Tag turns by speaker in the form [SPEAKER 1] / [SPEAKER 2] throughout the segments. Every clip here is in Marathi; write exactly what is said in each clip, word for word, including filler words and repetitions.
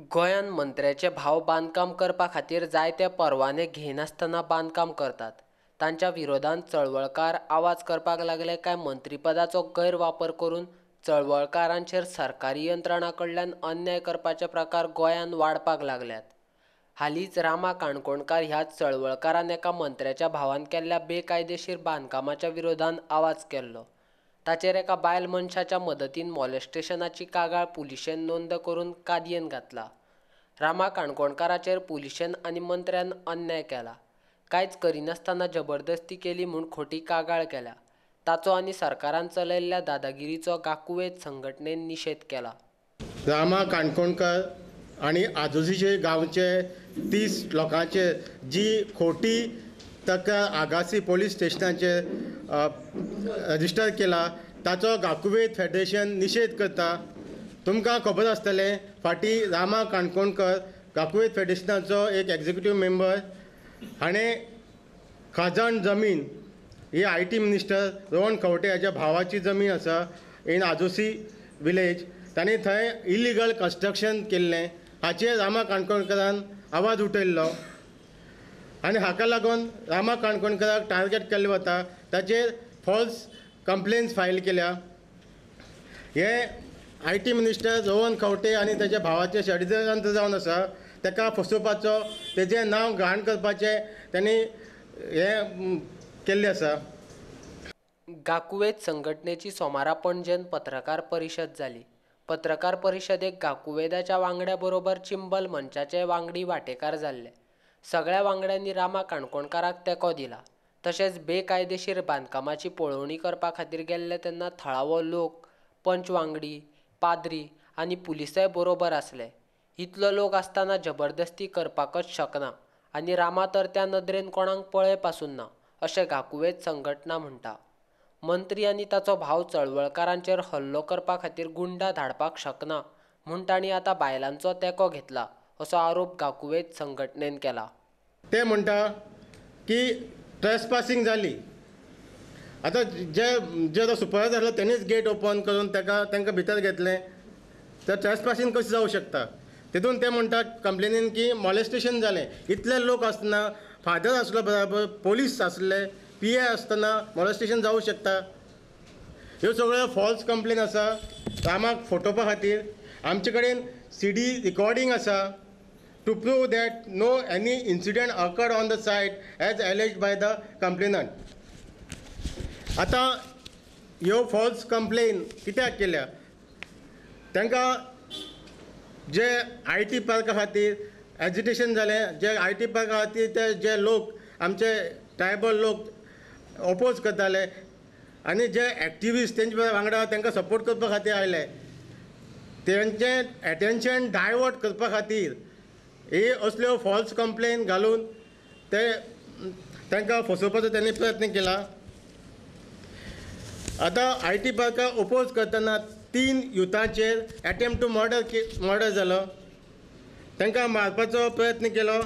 [SPEAKER 1] गोंयांत मंत्र्याचे भाव बांदकाम करपा खातीर जायते परवाने घेनासतना बांदकाम करतात. तांच्या विरोधांत चळवळकार आवाज करपाक लागले. काय मंत्रीपदाचो गैरवापर करून चळवळकारांचेर सरकारी यंत्रणा कडल्यान अन्याय करपाचे प्रकार गोंयांत वाडपाक लागल्यात. हालींच रामा काणकोणकार ह्या चळवळकारान एका मंत्र्याच्या भावान केल्ल्या बेकायदेशीर बांदकामाच्या विरोधांत आवाज केल्लो. ताचेर एका बायल मनशाच्या मदतीन मॉलेस्टेशनाची कागाळ पुलिशेन नोंद करून कादयेन घातला. रामा काणकोणकाराचेर पुलिशेन आनी मंत्र्यान अन्याय केला. कांयच करिनासतना जबरदस्ती केली म्हूण खोटी कागाळ केल्या. ताचो आनी सरकारान चलयल्ल्या दादागिरीचो गाकुवेद संघटनेन निशेध केला.
[SPEAKER 2] रामा काणकोणकार आनी आजोजीचे गांवचे तीस लोकांचे जी खोटी तक्रार आगासी पोलीस स्टेशनाचेर रजिस्टर केला ताचो गाकुवेद फेडरेशन निशेध करता. तुमकां खबर आसतलें, फाटीं रामा काणकोणकर गाकुवेद फेडरेशनाचो एक एग्जिक्युटीव मेंबर हाणें खाजण जमीन ही I T minister Rohan Khaunte हाच्या भावाची जमीन आसा इन आजोसी विलेज, तांणी थंय इलिगल कन्स्ट्रक्शन केल्लें हाचेर रामा काणकोणकरान आवाज उठयल्लो आनी हाका लागून रामा काणकोणकराक टार्गेट केल्लें वता. ताचेर फॉल्स कंप्लेन्स फायल केल्या. हे I T minister Rohan Khaunte आनी ताच्या भावाचे षडयंत्र जावन आसा. ताका फसोवपाचो, तेजें नांव घाण करपाचें तांणी हें केल्लें आसा.
[SPEAKER 1] गाकुवेद संघटनेची सोमारा पणजेन पत्रकार परिशद जाली. पत्रकार परिशदेक गाकुवेदाच्या वांगड्या बरोबर चिंबल मंचाचे वांगडी वांटेकार जाल्ले. सगळ्या वांगड्यांनी रामा काणकोणकाराक तेंको दिला. तशेंच बेकायदेशीर बांदकामाची पळोवणी करपा खातीर गेल्ले तेन्ना थळावो लोक, पंच वांगडी, पाद्री आनी पुलिसय बरोबर आसले. इतलो लोक आसतना जबरदस्ती करपाकच शकना आनी रामा तर त्या नदरेन कोणाक पळय पासून ना अशें गाकुवेद संघटना म्हणटा. मंत्री आनी ताचो भाव चळवळकारांचेर हल्लो करपा खातीर गुंडा धाडपाक शकना म्हूण तांणी आतां बायलांचो तेंको घेतला असो आरोप गाकुवेद संघटनेन केला.
[SPEAKER 2] ते म्हणटा की ट्रेसपासींग जाली. आतां जे जे सुपरवायझर आसलो तेणीच गेट ओपन करून ताका तांकां भितर घेतलें, तर ट्रेसपासींग कशें जावं शकता. तितून ते म्हणटा कंप्लेनीन की मॉलेस्टेशन जालें. इतले लोक आसतना फादर आसलो बराबर, पोलीस आसले, पी ए आसतना मॉलेस्टेशन जावं शकता. ह्यो सगळ्यो फॉल्स कंप्लेन आसा. रामाक फटोवपा खातीर आमचे कडेन सी डी रिकॉर्डींग आसा to prove that no any incident occurred on the site as alleged by the complainant. आतां ह्यो फॉल्स कंप्लेन कित्याक केल्या? तांकां जे आय टी पार्का खातीर एजिटेशन जालें, जे आय टी पार्का खातीर ते जे लोक आमचे ट्रायबल लोक ओपोज करताले आनी जे एक्टिविस्ट तेंचे वांगडा तांकां सपोर्ट करपा खातीर आयले, तेंचें एटेन्शन डायवर्ट करपा खातीर हे असल्यो फॉल्स कंप्लेन घालून ते तांकां फसोवपाचो तेणी प्रयत्न केला. आतां आय टी पार्का ओपोज करतना तीन युथांचेर एटेम्प्ट टू मर्डर के मर्डर जालो. तांकां मारपाचो प्रयत्न केलो.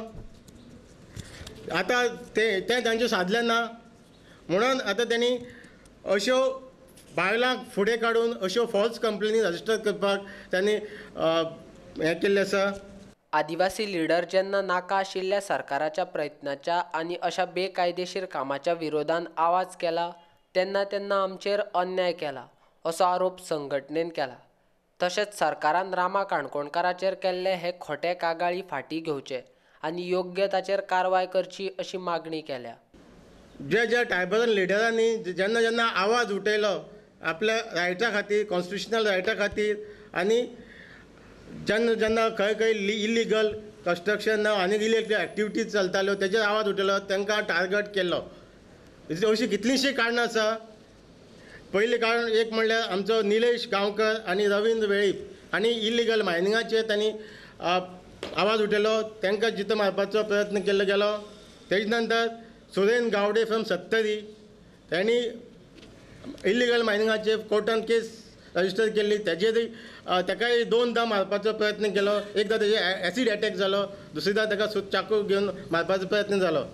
[SPEAKER 2] आतां ते तें तांचें सादलें ना म्हणून आतां तेणी अश्यो बायलांक फुडें काडून अश्यो फॉल्स कंप्लेनी रजिस्टर करपाक तांणी हें केल्लें आसा.
[SPEAKER 1] आदिवासी लिडर जेन्ना नाका आशिल्ल्या सरकाराच्या प्रयत्नाच्या आनी अशा बेकायदेशीर कामाच्या विरोधांत आवाज केला तेन्ना तेन्ना आमचेर अन्याय केला असो आरोप संघटनेन केला. तशेंच सरकारान रामा काणकोणकाराचेर केल्ले हे खोटे कागाळी फाटीं घेवचे आनी योग्य ताचेर कारवाय करची अशी मागणी केल्या.
[SPEAKER 2] जे जे ट्रायबल लिडरांनी जेन्ना जेन्ना आवाज उठयलो आपल्या रायटा खातीर, कॉन्स्टिट्युशनल रायटा खातीर, आनी जेन्ना जेन्ना खंय खंय इलिगल कन्स्ट्रक्शन आनी इलिगल एक्टिविटीज चलताल्यो तेजेर आवाज उठयलो, तांकां टार्गेट केल्लो. अशीं कितलींशीं कारणां आसा. पयलीं कारण एक म्हणल्यार आमचो निलेश गांवकर आनी रविंद्र वेळीप आनी इलिगल मायनिंगाचेर तांणी आवाज उठयलो, तांकां जितो मारपाचो प्रयत्न केल्लो गेलो. तेजे नंतर सुरेन गावडे फ्रॉम सत्तरी, तांणी इलिगल मायनिंगाचेर कोर्टान केस रजिस्टर केल्ली, तेजेरय ताकाय दोनदां मारपाचो प्रयत्न केलो. एकदां तेजे एसीड एटॅक जालो, दुसरीदां ताका चाकू घेवन मारपाचो प्रयत्न जालो.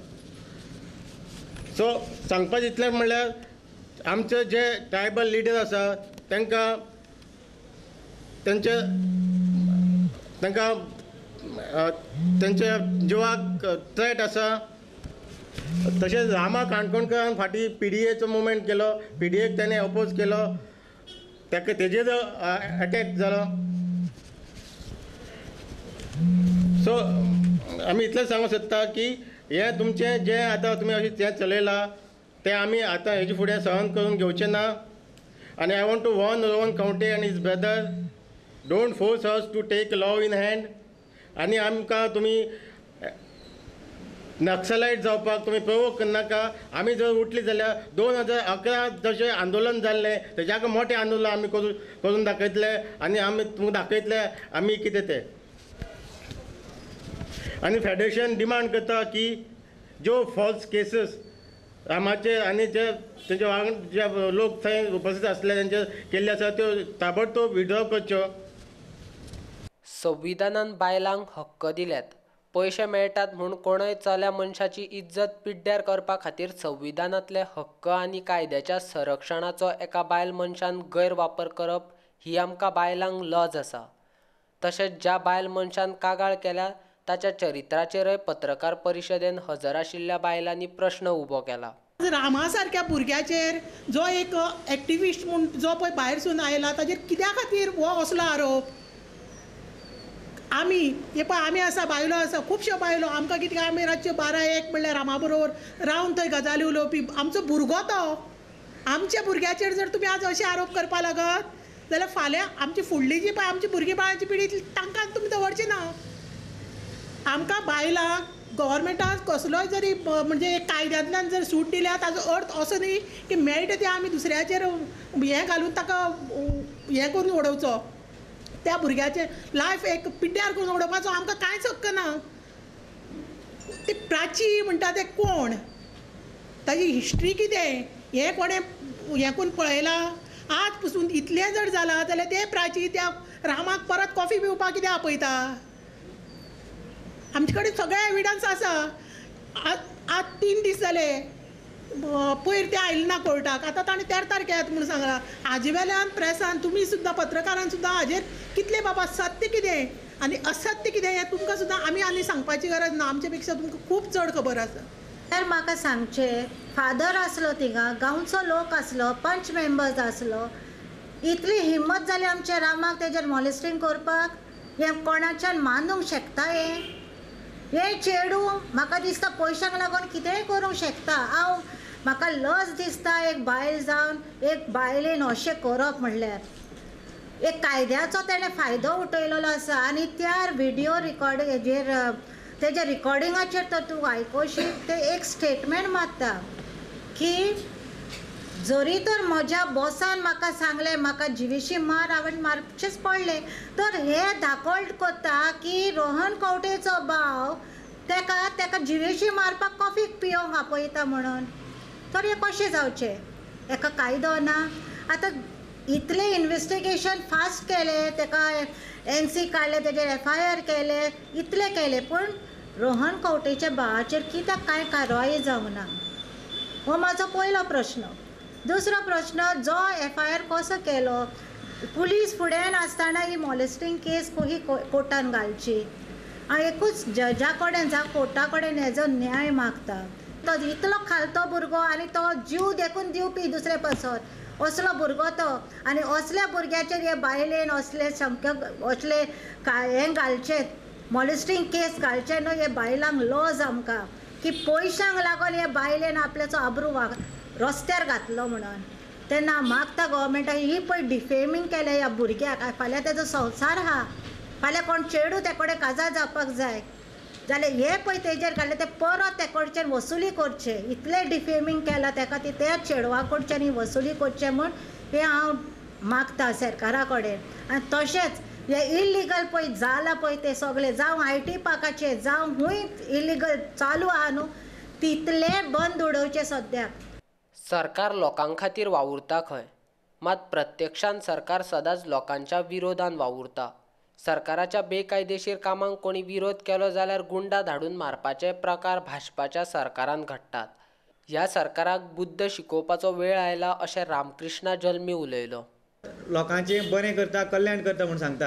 [SPEAKER 2] सो सांगपाचें इतलें म्हणल्यार आमचे जे ट्रायबल लिडर आसा तांकां तांचे तांकां अ, त्यांच्या जिवाक थ्रेट आसा. तशेंच रामा काणकोणकरान फाटीं पी डी एचो मुवमेंट केलो, पी डी एक ताणें अपोज केलो, ताका तेजेर अटॅक जालो. सो आमी इतलें सांगूंक सोदता की हें तुमचें जें आतां तुमी अशें जें चलयलां तें आमी आतां हेजे फुडें सहन करून घेवचें ना. आनी I want to warn Rohan Khaunte आनी his brother, don't force us to take law in hand. आनी आमकां तुमी नक्सलायट जावपाक तुमी प्रोवोक करनाका. आमी जर उठली जाल्यार दोन हजार अकरा जशें आंदोलन जाल्लें तेज्याक मोटें आंदोलन आमी करून करून दाखयतले आनी आमी तुमकां दाखयतले आमी कितें तें. आनी फेडरेशन डिमांड करता की ज्यो फॉल्स केसीस रामाचे आनी जे तेंचे वांगड जे लोक थंय उपस्थित आसले तेंचे केल्ले आसा त्यो ताबडतोब विड्रॉ करच्यो.
[SPEAKER 1] संविधानान बायलांक हक्क दिल्यात. पयशे मेळटात म्हूण कोणय चल्या मनशाची इज्जत पिड्ड्यार करपा खातीर संविधानांतले हक्क आनी कायद्याच्या संरक्षणाचो एका बायल मनशान गैरवापर करप ही आमकां बायलांक लज आसा. तशेंच ज्या बायल मनशान कागाळ केल्या ताच्या चरित्राचेरय पत्रकार परिशदेन हजर आशिल्ल्या बायलांनी प्रश्न उबो केला.
[SPEAKER 3] रामा सारक्या भुरग्याचेर जो एक एक्टिविस्ट म्हूण जो पळय भायरसून आयला ताचेर कित्या खातीर हो असलो आरोप. आमी हे पळय आमी आसा बायलो आसा खुबश्यो बायलो आमकां कितें आमी रातच्यो बारा एक म्हणल्यार रामा बरोबर रावन थंय गजाली उलोवपी आमचो भुरगो तो. आमच्या भुरग्याचेर जर तुमी आज अशे आरोप करपा लागत जाल्यार फाल्यां आमची फुडली जी पळय आमची भुरगीं बाळांची पिढी तांकां तुमी दवरचे ना. आमकां बायलांक गव्हर्मेंटान कसलोय जरी म्हणजे कायद्यांतल्यान जर सूट दिल्या ताजो अर्थ असो न्ही की मेळटा ते आमी दुसऱ्याचेर हें घालून ताका हें करून उडोवचो. त्या भुरग्याचें लायफ एक पिड्ड्यार करून उडोवपाचो आमकां कांयच हक्क ना. ती प्राची म्हणटा ते कोण, ताजी हिस्ट्री कितें हें कोणें हें करून पळयलां. आज पसून इतलें जर जालां जाल्यार ते प्राची त्या रामाक परत कॉफी पिवपाक कितें आपयता. आमचे कडेन सगळे एविडन्स आसा. आज आज तीन दीस जाले पयर ते आयले ना कोर्टाक. आतां ताणें तेरा तारखे येता म्हूण सांगलां. हाजे वेल्यान प्रेसान तुमी सुद्दां पत्रकारान सुद्दां हाजेर कितले बाबा सत्य कितें आनी असत्य कितें हें तुमकां सुद्दां आमी आनी सांगपाची गरज ना. आमचे पेक्षा तुमकां खूब चड खबर आसा.
[SPEAKER 4] तर म्हाका सांगचें फादर आसलो थिंगा गांवचो लोक आसलो पंच मेंबर्स आसलो इतली हिम्मत जाली आमच्या रामाक तेजेर मॉलेस्टिंग करपाक. हें कोणाच्यान मानूंक शकता. हें हें चेडू म्हाका दिसता पयशांक लागून कितेंय करूंक शकता. हांव म्हाका लज दिसता एक बायल जावन एक बायलेन अशें करप म्हणल्यार एक कायद्याचो तेणें फायदो उठयलेलो आसा. आनी त्या व्हिडियो रिकॉर्ड हेजेर तेज्या रिकॉर्डिंगाचेर तर तूं आयकोशीत ते एक स्टेटमेंट मारता की जरी तर म्हज्या बॉसान म्हाका सांगलें म्हाका जिवेशी मार हांवें मारचेंच पडलें तर हे दाखोवट कोत्ता की रोहन खंवटेचो भाव तेका तेका जिवेशी मारपाक कॉफी पिवंक आपयता म्हणून. तर हें कशें जावचें. हेका कायदो ना. आतां इतलें इन्वेस्टिगेशन फास्ट केलें तेका एन सी काडले तेजेर एफ आय आर केले इतलें केलें पूण रोहन खंवटेच्या भावाचेर कित्याक कांय कारवाही जावंक ना. हो म्हाजो पयलो प्रश्न. दुसरो प्रश्न जो एफ आय आर कसो केलो पुलीस फुड्यान आसतना ही मॉलेस्टिंग केस ही कोर्टान घालची. हांव एकूच जजा कडेन जावं कोर्टा कडेन हेजो न्याय मागता. तो इतलो खालतो भुरगो आनी तो जीव देखून दिवपी दुसरे पासत असलो भुरगो तो आनी असल्या भुरग्याचेर हे बायलेन असले संख्य असले हें घालचे मॉलेस्टिंग केस घालचे न्हू. हे बायलांक लज आमकां की पयशांक लागून हे बायलेन आपल्याचो आबरू रस्त्यार घातलो म्हणून. तेन्ना हांव मागता गव्हर्मेंटाक ही पळय डिफेमींग केलें ह्या भुरग्याक फाल्यां तेजो संवसार आहा. फाल्यां कोण चेडू ते कडेन काजार जावपाक जाय जाल्यार हे पळय तेजेर घातलें ते परत ते कडच्यान वसुली करचे. इतलें डिफेमींग केलां तेका ती त्या चेडवा कडच्यान वसुली करचें म्हूण हें हांव मागता सरकारा कडेन. आनी तशेंच हे इल्लिगल पळय जालां पळय ते सगळे जावं आय टी पार्काचे जावं खूंय इल्लिगल चालू आहा न्हू तितलें बंद उडोवचें सद्याक.
[SPEAKER 1] सरकार लोकां खातीर वावुरता खंय मात प्रत्यक्षान सरकार सदांच लोकांच्या विरोधान वावुरता. सरकाराच्या बेकायदेशीर कामांक कोणी विरोध केलो जाल्यार गुंडा धाडून मारपाचे प्रकार भाजपाच्या सरकारान घडटात. ह्या सरकाराक बुद्ध शिकोवपाचो वेळ आयला अशें रामकृष्णा जल्मी उलयलो.
[SPEAKER 5] लोकांचें बरें करता कल्याण करता म्हूण सांगतात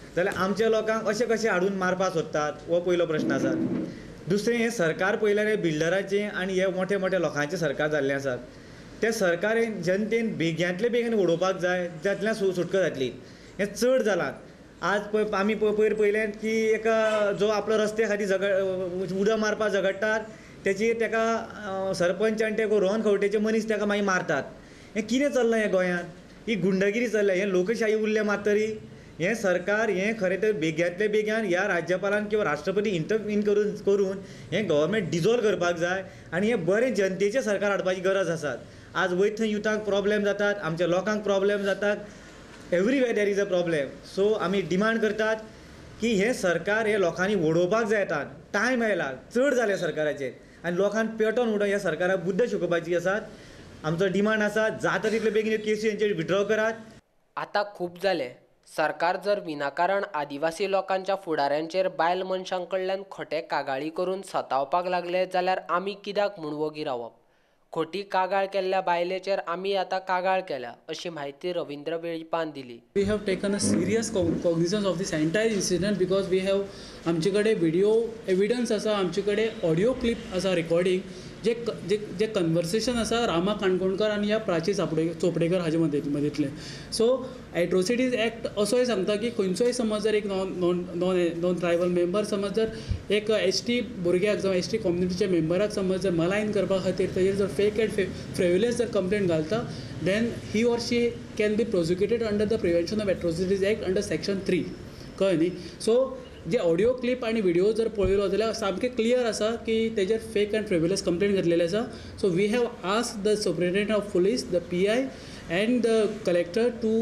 [SPEAKER 5] जाल्यार आमच्या लोकांक अशें कशें हाडून मारपाक सोदतात हो पयलो प्रश्न आसा. दुसरें हें सरकार पयल्यार हे बिल्डराचें आनी हे मोठे मोठे लोकांचें सरकार जाल्लें आसा. त्या सरकारेन जनतेन बेग्यांतले बेगीन उडोवपाक जाय, त्यातल्यान सु सुटका जातली. हें चड जालां. आज पळय आमी पयर पयलें की एका जो आपलो रस्ते खातीर झगड उडो मारपाक झगडटात तेचेर तेका सरपंच आनी ते रोहन खंवटेचे मनीस ताका मागीर मारतात. हें कितें चल्लां हें गोंयांत? ही गुंडगिरी चल्ल्या. हें लोकशाही उरल्या मातरी. हें सरकार हें खरें तर बेग्यांतले बेग्यान ह्या राज्यपालान किंवा राष्ट्रपती इंटरव्हीन करून करून हें गव्हर्मेंट डिजॉल्व करपाक जाय आनी हें बरें जनतेचें सरकार हाडपाची गरज आसा. आज वयत थंय युथांक प्रॉब्लेम जातात, आमच्या लोकांक प्रॉब्लेम जातात. Everywhere there is a problem. So आमी डिमांड करतात की हे सरकार हे लोकांनी ओडोवपाक जाय. येतात टायम आयला, चड जालें सरकाराचेर आनी लोकांक पेटोवन उडोवन ह्या सरकाराक बुद्द शिकोवपाची आसात. आमचो डिमांड आसा जाता तितले बेगीन केसी हेंचेर विड्रॉ करात.
[SPEAKER 1] आता खूब जालें. सरकार जर विनाकारण आदिवासी लोकांच्या फुडाऱ्यांचेर बायल मनशां कडल्यान खोटे कागाळी करून सतावपाक लागले जाल्यार आमी कित्याक म्हूण वोगी रावप? खोटी कागाळ केल्ल्या बायलेचेर आमी आतां कागाळ केल्या अशी माहिती रवींद्र वेळीपान दिली.
[SPEAKER 6] We have taken a serious cognizance of this entire incident because we have आमचे कडेन व्हिडिओ एविडन्स आसा, आमचे कडेन ऑडियो क्लिप आसा रिकॉर्डिंग जे जे जे कन्वर्सेशन आसा रामा काणकोणकर आनी ह्या प्राची चापडे चोपडेकर हाजे मदे मदींतलें. सो एट्रोसिटीज एक्ट असोय सांगता की खंयचोय समज जर एक non non non non tribal member समज जर एक एस टी भुरग्याक जावं एस टी कम्युनिटीच्या मेंबराक समज जर मलायन करपा खातीर ताजेर जर फेक एंड फ्रेवलेस जर कंप्लेंट घालता then he or she can be prosecuted under the prevention of atrocities act under section three. कळ्ळें न्ही. सो जे ऑडियो क्लिप आनी व्हिडिओ जर पळयलो जाल्यार सामकें क्लियर आसा की तेजेर फेक एंड फ्रेवलेस कंप्लेंट घातलेली आसा. So we have asked the superintendent of police, the P I and the collector to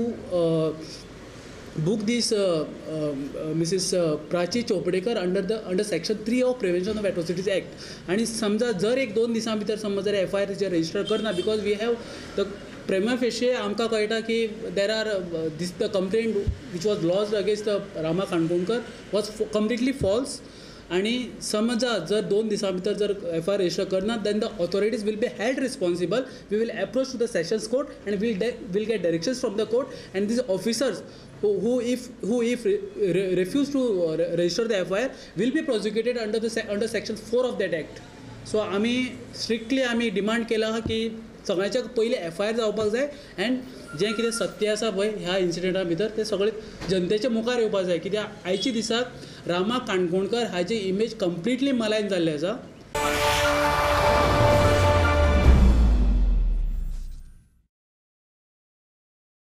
[SPEAKER 6] book this uh, uh, Missus Uh, Prachi Chopdekar under the under section three of prevention of atrocities act. आनी समजा जर एक दोन दिसां भितर समज जर एफ आय आर रजिस्टर करना because we have the prima facie आमकां कळटा की there are these the complaint which was lodged against the Rama Kankonkar was completely false. आनी समजा जर दोन दिसां भितर जर एफ आय आर रजिस्टर करना then the authorities will be held responsible. We will approach to the sessions court and will will get directions from the court and these officers who who if who if re, re, refuse to register the F I R will be prosecuted under the under section four of that act. So आमी स्ट्रिक्टली आमी डिमांड केला की सगळ्याच्या पयलीं एफ आय आर जावपाक जाय एंड जें कितें सत्य आसा पळय ह्या इन्सिडेंटा भितर तें सगळें जनतेच्या मुखार येवपाक जाय. कित्याक आयच्या दिसाक रामा काणकोणकर हाची इमेज कंप्लिटली मलायन जाल्ली आसा.